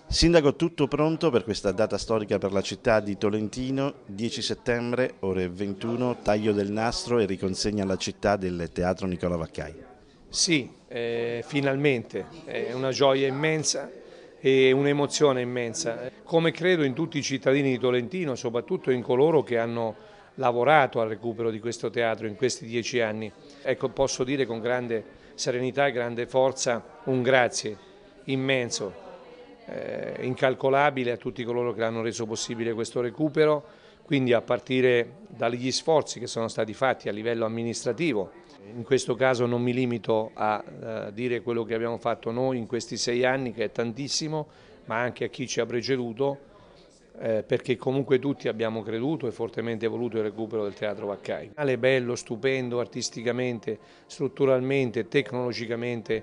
Sindaco, tutto pronto per questa data storica per la città di Tolentino, 10 settembre, ore 21, taglio del nastro e riconsegna alla città del Teatro Nicola Vaccai. Sì, finalmente, è una gioia immensa e un'emozione immensa, come credo in tutti i cittadini di Tolentino, soprattutto in coloro che hanno lavorato al recupero di questo teatro in questi 10 anni. Ecco, posso dire con grande serenità e grande forza un grazie immenso, incalcolabile a tutti coloro che hanno reso possibile questo recupero, quindi a partire dagli sforzi che sono stati fatti a livello amministrativo. In questo caso non mi limito a dire quello che abbiamo fatto noi in questi 6 anni, che è tantissimo, ma anche a chi ci ha preceduto, perché comunque tutti abbiamo creduto e fortemente voluto il recupero del Teatro Vaccai. È bello, stupendo, artisticamente, strutturalmente, tecnologicamente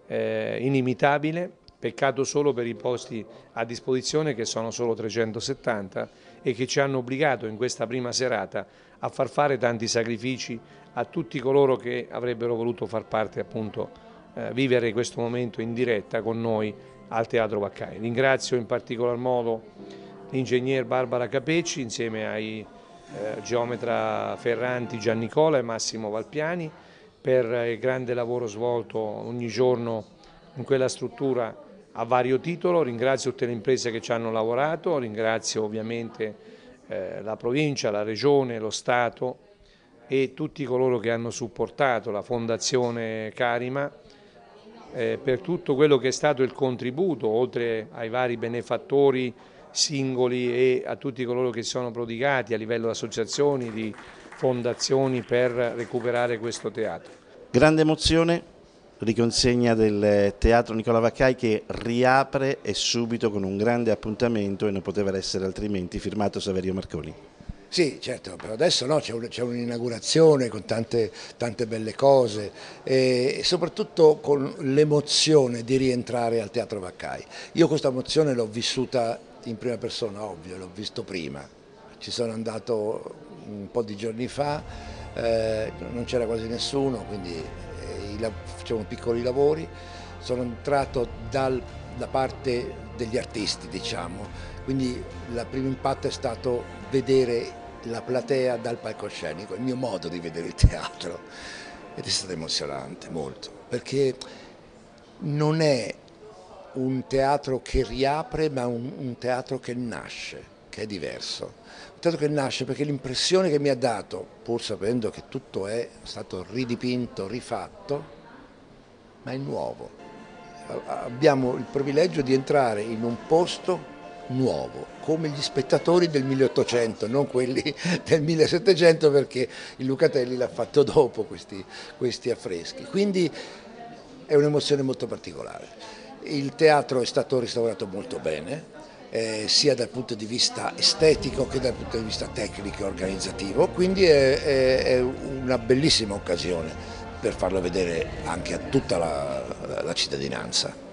inimitabile. Peccato solo per i posti a disposizione, che sono solo 370 e che ci hanno obbligato in questa prima serata a far fare tanti sacrifici a tutti coloro che avrebbero voluto far parte, appunto, vivere questo momento in diretta con noi al Teatro Vaccai. Ringrazio in particolar modo l'ingegner Barbara Capecci insieme ai geometra Ferranti Giannicola e Massimo Valpiani per il grande lavoro svolto ogni giorno in quella struttura a vario titolo. Ringrazio tutte le imprese che ci hanno lavorato, ringrazio ovviamente la provincia, la regione, lo Stato e tutti coloro che hanno supportato la Fondazione Carima per tutto quello che è stato il contributo, oltre ai vari benefattori singoli e a tutti coloro che si sono prodigati a livello di associazioni, di fondazioni per recuperare questo teatro. Grande emozione, riconsegna del Teatro Nicola Vaccai che riapre e subito con un grande appuntamento, e non poteva essere altrimenti, firmato Saverio Marconi. Sì, certo, però adesso no, c'è un'inaugurazione con tante belle cose e soprattutto con l'emozione di rientrare al Teatro Vaccai. Io questa emozione l'ho vissuta in prima persona, ovvio, l'ho visto prima. Ci sono andato un po' di giorni fa, non c'era quasi nessuno, quindi facevano piccoli lavori. Sono entrato da parte degli artisti, diciamo, quindi il primo impatto è stato vedere la platea dal palcoscenico, il mio modo di vedere il teatro, ed è stato emozionante, molto, perché non è un teatro che riapre, ma un teatro che nasce, che è diverso. Un teatro che nasce perché l'impressione che mi ha dato, pur sapendo che tutto è stato ridipinto, rifatto, ma è nuovo. Abbiamo il privilegio di entrare in un posto nuovo, come gli spettatori del 1800, non quelli del 1700, perché il Lucatelli l'ha fatto dopo questi affreschi. Quindi è un'emozione molto particolare. Il teatro è stato restaurato molto bene, sia dal punto di vista estetico che dal punto di vista tecnico e organizzativo, quindi è una bellissima occasione per farlo vedere anche a tutta la cittadinanza.